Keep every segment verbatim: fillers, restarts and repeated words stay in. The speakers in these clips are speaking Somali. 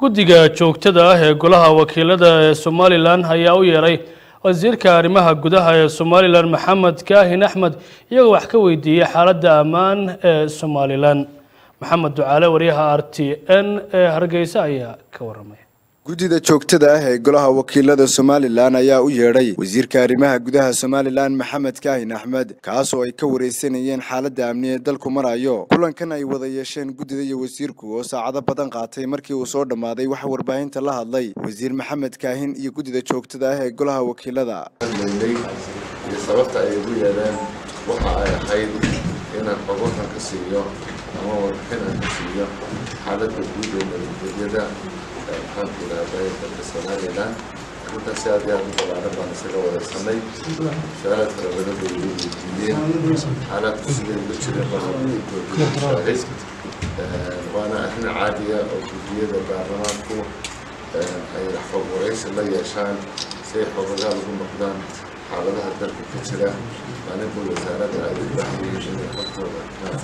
guddiga joogtada ah ee golaha wakiilada ee Somaliland ayaa u yeeray wasiirka arrimaha gudaha ee Somaliland Maxamed Kaahin Axmed iyagoo wax ka weydiiyay xaaladda ammaan ee Somaliland. Maxamed Ducaale wariyaha R T N ee Hargeysa ayaa ka waramay. guddiga joogtada ah ee golaha wakiilada Somaliland ayaa u yeeray wasiirka arrimaha gudaha Somaliland Maxamed Kaahin Axmed kaas oo ay ka wareysanayeen xaaladda amni ee dalku marayo. kulankan ay wada yeesheen guddiga iyo wasiirku oo saacado badan qaatay markii uu soo dhamaaday waxa warbaahinta la hadlay wasiir Maxamed Kaahin iyo guddiga joogtada ah ee golaha wakiilada. sababta ay ugu yeeleen waxa ay ahayd inaan qodoban ka siiyo ama warbixin ka siiyo xaaladda guud ee nabadgelyada waxaan ku leedahay dalka Somaliland. intaas aad iyo aad u ballaaran baan isaga wareysanay su'aalaad fara badan bay weydiiyeen xaaladku sidee uga jireen badankoodii waana arrin caadi ah oo guddiyada baarlamaanku ay xog wareysi la yeeshaan si ay xogogaal ugu noqdaan xaaladaha dalka ka jira maalinta wasaaradda ay u baahan yihiin inay xogtooda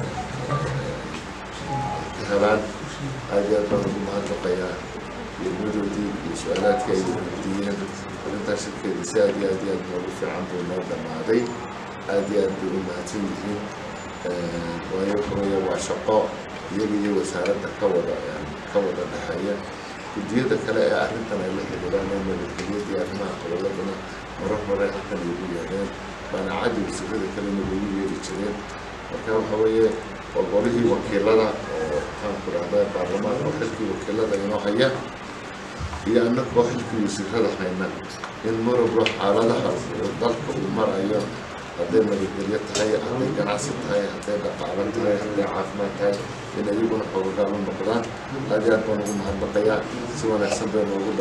ka helaan. aad iyo aad baan ugu mahadnaqayaa يمدودي سؤالات كي يمدين وأنت شكل سادي هذه الموضوع عن طول الماضي هذه المهتم به ويقرأ وشقاء يجي وسارة كوضع يعني كوضع الحياة كدية كلا أعرفنا إلى كذا من الكدية دي أنا أقولنا مرة مرة حتى يقول يعني أنا عادي بسبب الكلام اللي يقول يشتري وكان حوالي وقوله وكيلنا كان كل برلمان وحكي وكيلنا ينوعية هي أنك واحد في سكر حينا المرة بروح على ظهر الضلك والمرة أيام قدمنا بالدنيا هاي هاي جناسة هاي هاي بقعلت هاي هاي عافمات هاي إن يجون حوجا من مقدار هذه أكونهم هالبقية سوى نحسب موجود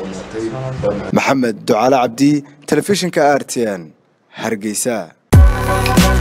ماتي. محمد دعالة عبدي تلفزيون كأرتيان هرقيسا.